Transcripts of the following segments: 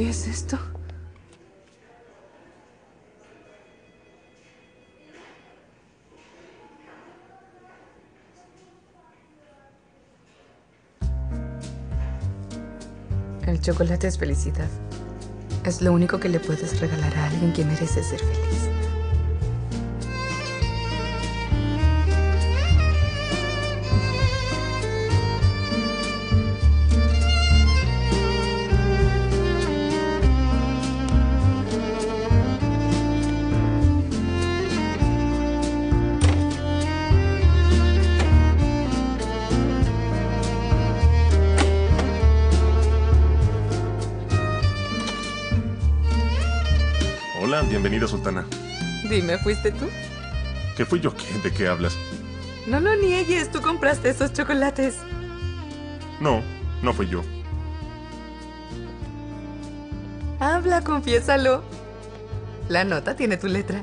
¿Qué es esto? El chocolate es felicidad. Es lo único que le puedes regalar a alguien que merece ser feliz. Hola, bienvenida, Sultana. Dime, ¿fuiste tú? ¿Qué fui yo? ¿De qué hablas? No lo niegues, tú compraste esos chocolates. No, no fui yo. Habla, confiésalo. La nota tiene tu letra.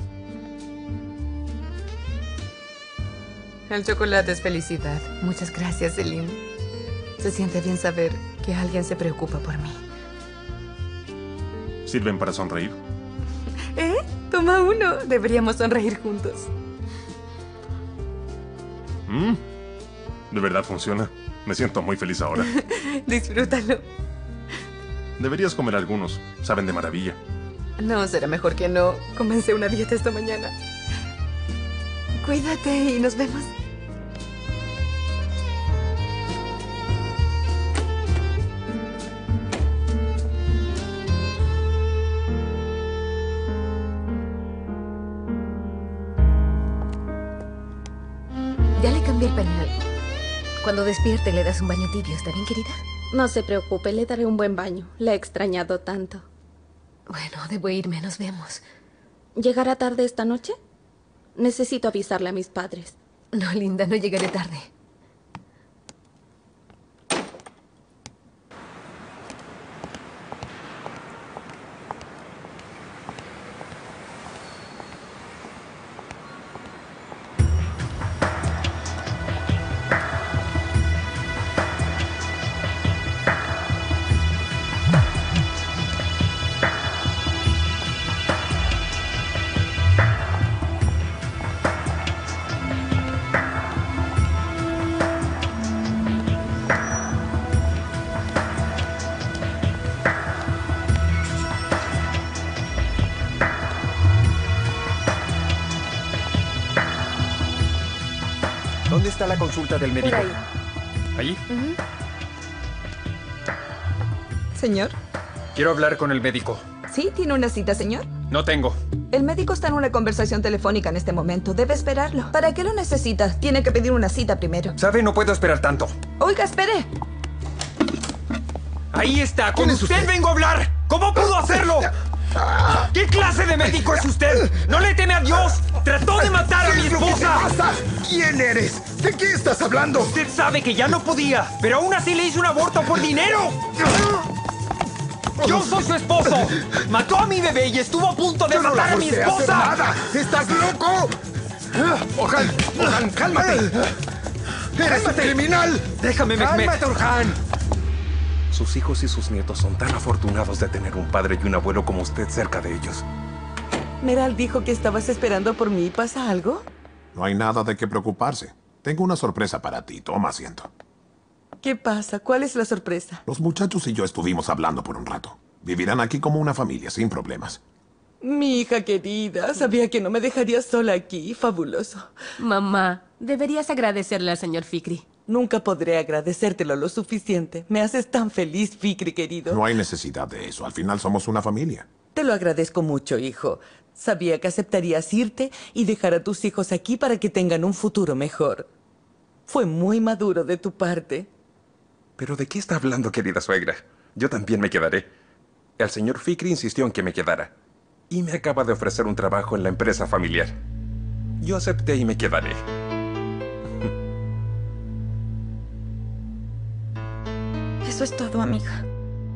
El chocolate es felicidad. Muchas gracias, Selim. Se siente bien saber que alguien se preocupa por mí. ¿Sirven para sonreír? Toma uno. Deberíamos sonreír juntos. De verdad funciona. Me siento muy feliz ahora. Disfrútalo. Deberías comer algunos. Saben de maravilla. No, será mejor que no. Comencé una dieta esta mañana. Cuídate y nos vemos. Ya le cambié el pañal. Cuando despierte le das un baño tibio, ¿está bien, querida? No se preocupe, le daré un buen baño. La he extrañado tanto. Bueno, debo irme, nos vemos. ¿Llegará tarde esta noche? Necesito avisarle a mis padres. No, linda, no llegaré tarde. ¿Dónde está la consulta del médico? Por ahí. ¿Allí? Señor. Quiero hablar con el médico. ¿Sí? ¿Tiene una cita, señor? No tengo. El médico está en una conversación telefónica en este momento. Debe esperarlo. ¿Para qué lo necesita? Tiene que pedir una cita primero. ¿Sabe? No puedo esperar tanto. Oiga, espere. Ahí está. Con usted vengo a hablar. ¿Cómo pudo hacerlo? ¿Qué clase de médico es usted? ¿No le teme a Dios? ¡Trató de matar a mi esposa! ¿Quién eres? ¿De qué estás hablando? Usted sabe que ya no podía, pero aún así le hizo un aborto por dinero. ¡Yo soy su esposo! ¡Mató a mi bebé y estuvo a punto de matar a mi esposa! ¡Nada! ¿Estás loco? Orhan, cálmate. ¡Eres un criminal! ¡Déjame, Mehmet! ¡Cálmate, Orhan! Sus hijos y sus nietos son tan afortunados de tener un padre y un abuelo como usted cerca de ellos. Meral dijo que estabas esperando por mí. ¿Pasa algo? No hay nada de qué preocuparse. Tengo una sorpresa para ti. Toma asiento. ¿Qué pasa? ¿Cuál es la sorpresa? Los muchachos y yo estuvimos hablando por un rato. Vivirán aquí como una familia, sin problemas. Mi hija querida, sabía que no me dejarías sola aquí. Fabuloso. Mamá, deberías agradecerle al señor Fikri. Nunca podré agradecértelo lo suficiente. Me haces tan feliz, Fikri, querido. No hay necesidad de eso. Al final somos una familia. Te lo agradezco mucho, hijo. Sabía que aceptarías irte y dejar a tus hijos aquí para que tengan un futuro mejor. Fue muy maduro de tu parte. ¿Pero de qué está hablando, querida suegra? Yo también me quedaré. El señor Fikri insistió en que me quedara. Y me acaba de ofrecer un trabajo en la empresa familiar. Yo acepté y me quedaré. Eso es todo, amiga.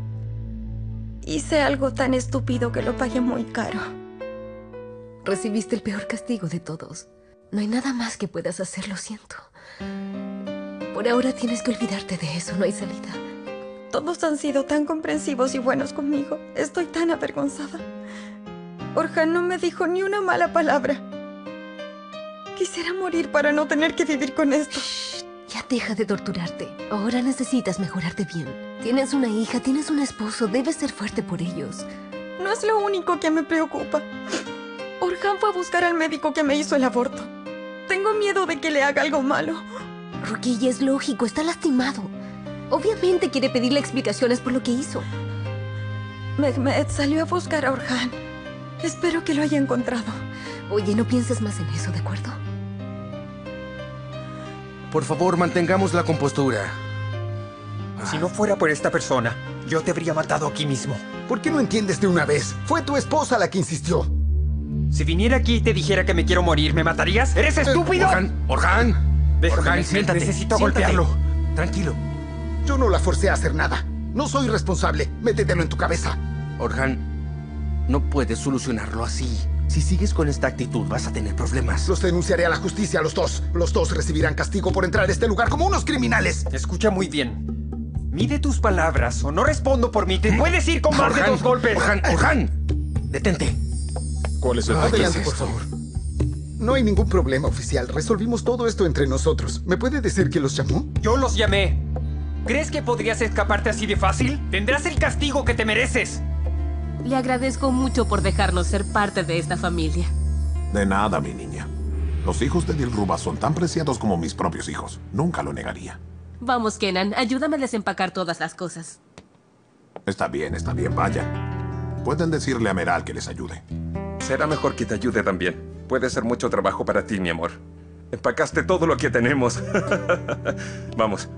Hice algo tan estúpido que lo pagué muy caro. Recibiste el peor castigo de todos. No hay nada más que puedas hacer, lo siento. Por ahora tienes que olvidarte de eso, no hay salida. Todos han sido tan comprensivos y buenos conmigo. Estoy tan avergonzada. Orhan no me dijo ni una mala palabra. Quisiera morir para no tener que vivir con esto. Shh, ya deja de torturarte. Ahora necesitas mejorarte bien. Tienes una hija, tienes un esposo. Debes ser fuerte por ellos. No es lo único que me preocupa. Orhan fue a buscar al médico que me hizo el aborto. Tengo miedo de que le haga algo malo. Rukiya, es lógico, está lastimado. Obviamente quiere pedirle explicaciones por lo que hizo. Mehmet salió a buscar a Orhan. Espero que lo haya encontrado. Oye, no pienses más en eso, ¿de acuerdo? Por favor, mantengamos la compostura. Si no fuera por esta persona, yo te habría matado aquí mismo. ¿Por qué no entiendes de una vez? Fue tu esposa la que insistió. Si viniera aquí y te dijera que me quiero morir, ¿me matarías? ¿Eres estúpido? Orhan. Déjame, Orhan, siéntate. Necesito Siéntate. golpearlo. Tranquilo. Yo no la forcé a hacer nada. No soy responsable. Métetelo en tu cabeza. Orhan, no puedes solucionarlo así. Si sigues con esta actitud, vas a tener problemas. Los denunciaré a la justicia, los dos. Los dos recibirán castigo por entrar a este lugar como unos criminales. Escucha muy bien. Mide tus palabras o no respondo por mí. Te puedes ir con más de 2 golpes. Orhan, detente. ¿Cuál es el Adelante, por favor. No hay ningún problema, oficial. Resolvimos todo esto entre nosotros. ¿Me puede decir quién los llamó? Yo los llamé. ¿Crees que podrías escaparte así de fácil? Tendrás el castigo que te mereces. Le agradezco mucho por dejarnos ser parte de esta familia. De nada, mi niña. Los hijos de Dilruba son tan preciados como mis propios hijos. Nunca lo negaría. Vamos, Kenan, ayúdame a desempacar todas las cosas. Está bien, vaya. Pueden decirle a Meral que les ayude. Será mejor que te ayude también. Puede ser mucho trabajo para ti, mi amor. Empacaste todo lo que tenemos. Vamos.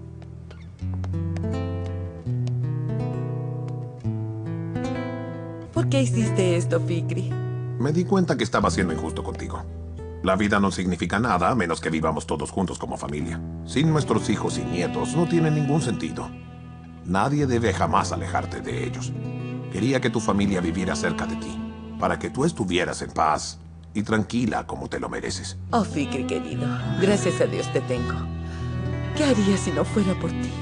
¿Por qué hiciste esto, Fikri? Me di cuenta que estaba siendo injusto contigo. La vida no significa nada a menos que vivamos todos juntos como familia. Sin nuestros hijos y nietos no tiene ningún sentido. Nadie debe jamás alejarte de ellos. Quería que tu familia viviera cerca de ti, para que tú estuvieras en paz y tranquila como te lo mereces. Oh, Fikri, querido. Gracias a Dios te tengo. ¿Qué haría si no fuera por ti?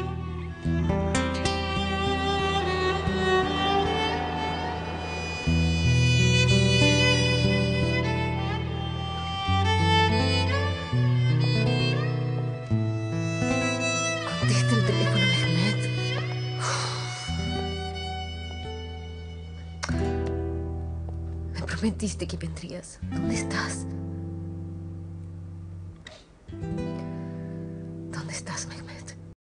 Contesta el teléfono, Mehmet. Me prometiste que vendrías. ¿Dónde estás? ¿Dónde estás, Mehmet?